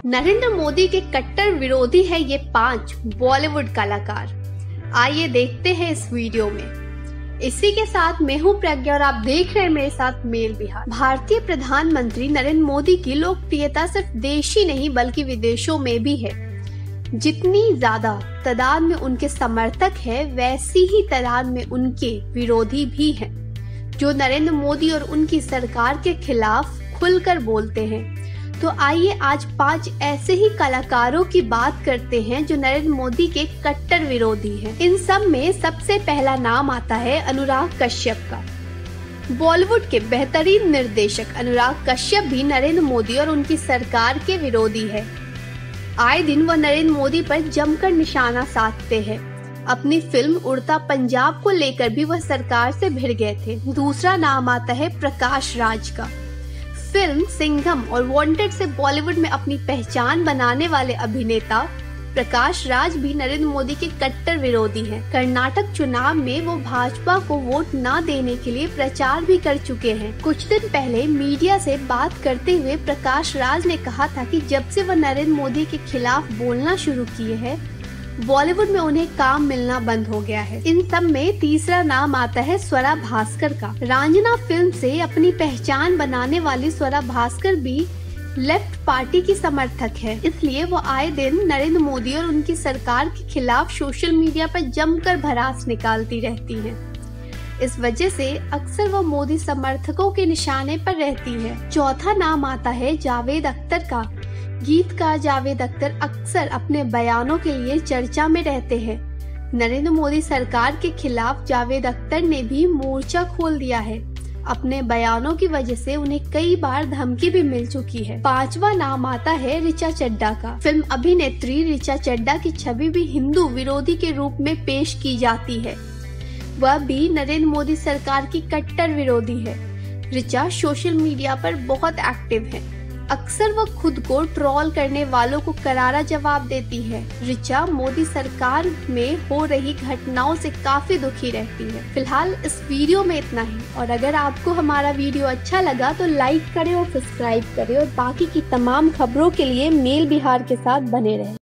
नरेंद्र मोदी के कट्टर विरोधी है ये 5 बॉलीवुड कलाकार। आइए देखते हैं इस वीडियो में। इसी के साथ मैं हूं प्रज्ञा और आप देख रहे हैं मेरे साथ मेल बिहार। भारतीय प्रधानमंत्री नरेंद्र मोदी की लोकप्रियता सिर्फ देश ही नहीं बल्कि विदेशों में भी है। जितनी ज्यादा तादाद में उनके समर्थक है वैसी ही तादाद में उनके विरोधी भी हैं, जो नरेंद्र मोदी और उनकी सरकार के खिलाफ खुलकर बोलते हैं। तो आइए आज 5 ऐसे ही कलाकारों की बात करते हैं जो नरेंद्र मोदी के कट्टर विरोधी हैं। इन सब में सबसे पहला नाम आता है अनुराग कश्यप का। बॉलीवुड के बेहतरीन निर्देशक अनुराग कश्यप भी नरेंद्र मोदी और उनकी सरकार के विरोधी है। आए दिन वह नरेंद्र मोदी पर जमकर निशाना साधते हैं। अपनी फिल्म उड़ता पंजाब को लेकर भी वह सरकार से भिड़ गए थे। दूसरा नाम आता है प्रकाश राज का। फिल्म सिंघम और वांटेड से बॉलीवुड में अपनी पहचान बनाने वाले अभिनेता प्रकाश राज भी नरेंद्र मोदी के कट्टर विरोधी हैं। कर्नाटक चुनाव में वो भाजपा को वोट न देने के लिए प्रचार भी कर चुके हैं। कुछ दिन पहले मीडिया से बात करते हुए प्रकाश राज ने कहा था कि जब से वह नरेंद्र मोदी के खिलाफ बोलना शुरू किए हैं, बॉलीवुड में उन्हें काम मिलना बंद हो गया है। इन सब में तीसरा नाम आता है स्वरा भास्कर का। रांझना फिल्म से अपनी पहचान बनाने वाली स्वरा भास्कर भी लेफ्ट पार्टी की समर्थक है, इसलिए वो आए दिन नरेंद्र मोदी और उनकी सरकार के खिलाफ सोशल मीडिया पर जमकर भड़ास निकालती रहती हैं। इस वजह से अक्सर वो मोदी समर्थकों के निशाने पर रहती है। चौथा नाम आता है जावेद अख्तर का। गीतकार जावेद अख्तर अक्सर अपने बयानों के लिए चर्चा में रहते हैं। नरेंद्र मोदी सरकार के खिलाफ जावेद अख्तर ने भी मोर्चा खोल दिया है। अपने बयानों की वजह से उन्हें कई बार धमकी भी मिल चुकी है। पांचवा नाम आता है ऋचा चड्ढा का। फिल्म अभिनेत्री ऋचा चड्ढा की छवि भी हिंदू विरोधी के रूप में पेश की जाती है। वह भी नरेंद्र मोदी सरकार की कट्टर विरोधी है। ऋचा सोशल मीडिया पर बहुत एक्टिव है। अक्सर वह खुद को ट्रोल करने वालों को करारा जवाब देती है। ऋचा मोदी सरकार में हो रही घटनाओं से काफी दुखी रहती है। फिलहाल इस वीडियो में इतना ही, और अगर आपको हमारा वीडियो अच्छा लगा तो लाइक करें और सब्सक्राइब करें, और बाकी की तमाम खबरों के लिए मेल बिहार के साथ बने रहें।